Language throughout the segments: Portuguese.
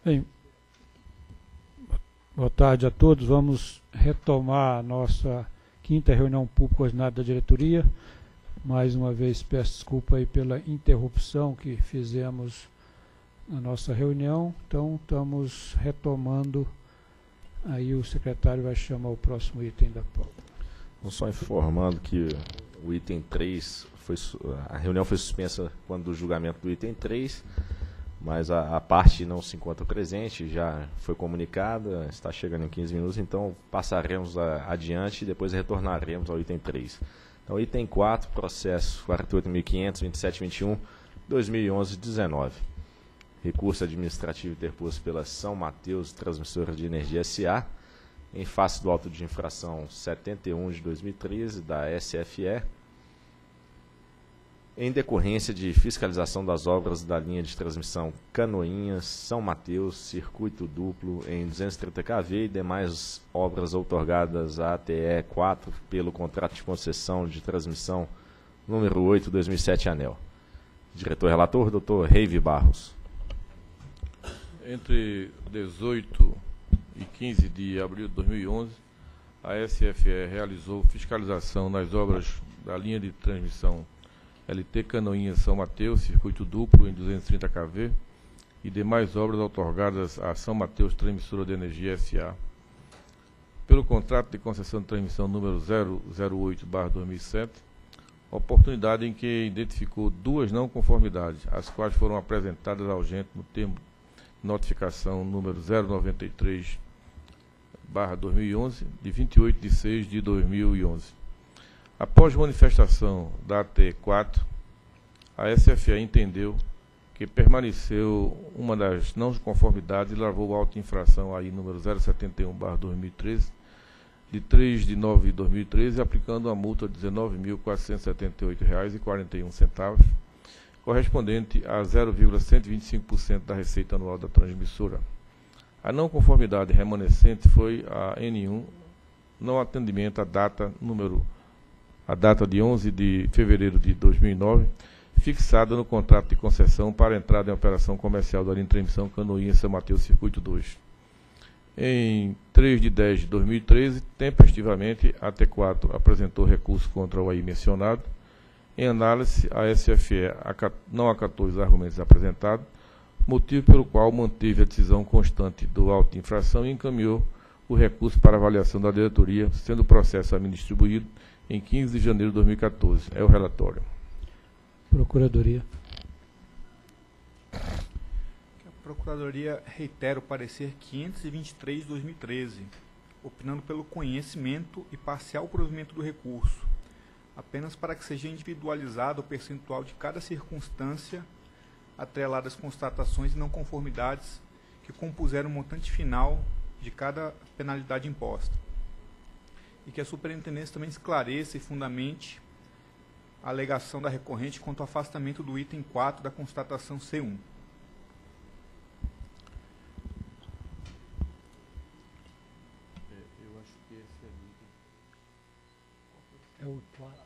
Bem, boa tarde a todos. Vamos retomar a nossa quinta reunião pública ordinária da diretoria. Mais uma vez peço desculpa aí pela interrupção que fizemos na nossa reunião. Então estamos retomando. Aí o secretário vai chamar o próximo item da pauta. Só informando que o item 3, a reunião foi suspensa quando o julgamento do item 3, mas a parte não se encontra presente, já foi comunicada, está chegando em 15 minutos, então passaremos adiante e depois retornaremos ao item 3. Então, item 4, processo 48.500, 2721, 2011-19. Recurso administrativo interposto pela São Mateus Transmissora de Energia S.A., em face do auto de infração 71 de 2013 da SFE, em decorrência de fiscalização das obras da linha de transmissão Canoinhas, São Mateus, circuito duplo em 230 kV e demais obras outorgadas à ATE 4 pelo contrato de concessão de transmissão número 8, 2007 ANEEL. Diretor-relator, Dr. Reive Barros. Entre 18 e 15 de abril de 2011, a SFE realizou fiscalização nas obras da linha de transmissão LT Canoinhas São Mateus, circuito duplo em 230 kV e demais obras outorgadas a São Mateus Transmissora de Energia S.A. pelo contrato de concessão de transmissão número 008/2007, oportunidade em que identificou duas não conformidades, as quais foram apresentadas ao agente no termo de notificação número 093/2011, de 28 de 6 de 2011. Após manifestação da AT4, a SFE entendeu que permaneceu uma das não conformidades e lavou auto-infração aí número 071/2013, de 3 de 9 de 2013, aplicando uma multa de R$ 19.478,41, correspondente a 0,125% da receita anual da transmissora. A não conformidade remanescente foi a N1, não atendimento a data de 11 de fevereiro de 2009, fixada no contrato de concessão para entrada em operação comercial da linha de transmissão Canoinhas São Mateus Circuito 2. Em 3 de 10 de 2013, tempestivamente, a T4 apresentou recurso contra o aí mencionado. Em análise, a SFE não acatou os argumentos apresentados, motivo pelo qual manteve a decisão constante do auto de infração e encaminhou o recurso para avaliação da diretoria, sendo o processo a mim distribuído em 15 de janeiro de 2014. É o relatório. Procuradoria. A Procuradoria reitera o parecer 523 de 2013, opinando pelo conhecimento e parcial provimento do recurso, apenas para que seja individualizado o percentual de cada circunstância atrelada às constatações e não conformidades que compuseram o montante final de cada penalidade imposta. E que a superintendência também esclareça e fundamente a alegação da recorrente quanto ao afastamento do item 4 da constatação C1. Eu acho que esse É o 4.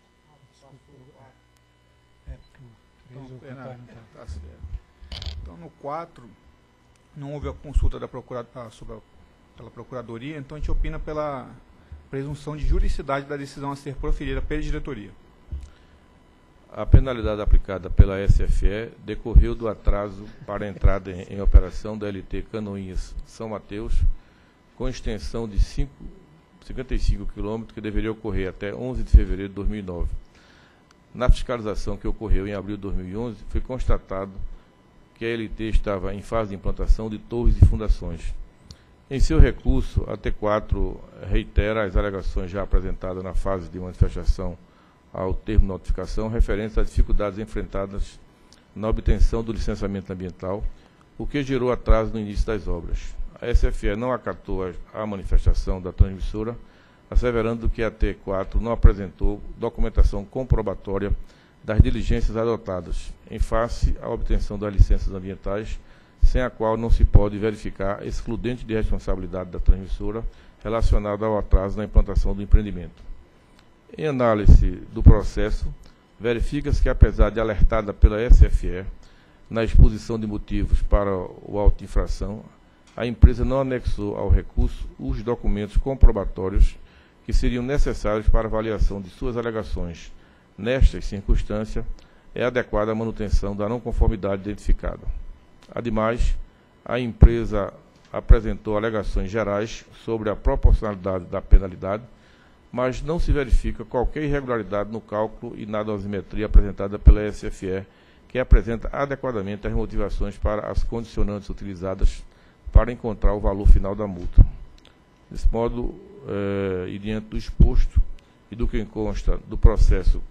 É porque o 3 Tá certo. Então, no 4, não houve a consulta pela Procuradoria, então a gente opina pela presunção de juridicidade da decisão a ser proferida pela diretoria. A penalidade aplicada pela SFE decorreu do atraso para a entrada em operação da LT Canoinhas São Mateus, com extensão de 55 km, que deveria ocorrer até 11 de fevereiro de 2009. Na fiscalização que ocorreu em abril de 2011, foi constatado que a LT estava em fase de implantação de torres e fundações. Em seu recurso, a T4 reitera as alegações já apresentadas na fase de manifestação ao termo de notificação referentes às dificuldades enfrentadas na obtenção do licenciamento ambiental, o que gerou atraso no início das obras. A SFE não acatou a manifestação da transmissora, asseverando que a T4 não apresentou documentação comprobatória das diligências adotadas, em face à obtenção das licenças ambientais, sem a qual não se pode verificar excludente de responsabilidade da transmissora relacionada ao atraso na implantação do empreendimento. Em análise do processo, verifica-se que, apesar de alertada pela SFE na exposição de motivos para o auto de infração, a empresa não anexou ao recurso os documentos comprobatórios que seriam necessários para avaliação de suas alegações. Nestas circunstâncias, é adequada a manutenção da não conformidade identificada. Ademais, a empresa apresentou alegações gerais sobre a proporcionalidade da penalidade, mas não se verifica qualquer irregularidade no cálculo e na dosimetria apresentada pela SFE, que apresenta adequadamente as motivações para as condicionantes utilizadas para encontrar o valor final da multa. Desse modo, e diante do exposto e do que consta do processo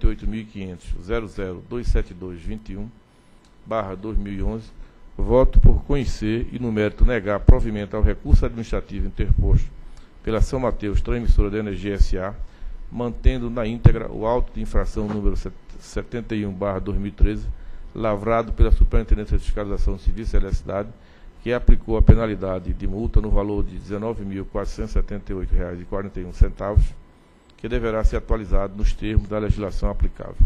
48.500.0027221/2011, voto por conhecer e, no mérito, negar provimento ao recurso administrativo interposto pela São Mateus Transmissora de Energia S.A., mantendo na íntegra o auto de infração número 71/2013, lavrado pela Superintendência de Fiscalização Civil e Celestidade, que aplicou a penalidade de multa no valor de R$ 19.478,41, que deverá ser atualizado nos termos da legislação aplicável.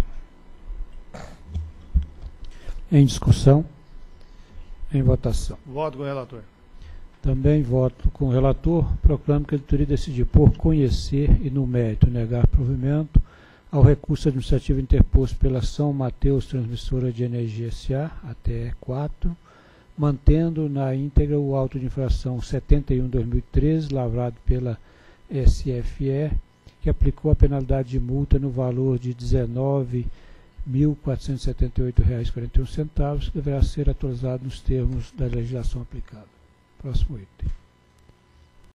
Em discussão? Em votação. Voto com o relator. Também voto com o relator. Proclamo que a editoria decidiu por conhecer e, no mérito, negar provimento ao recurso administrativo interposto pela São Mateus Transmissora de Energia S.A., até 4, mantendo na íntegra o auto de infração 71/2013, lavrado pela SFE, que aplicou a penalidade de multa no valor de R$ 19.478,41, que deverá ser atualizado nos termos da legislação aplicada. Próximo item.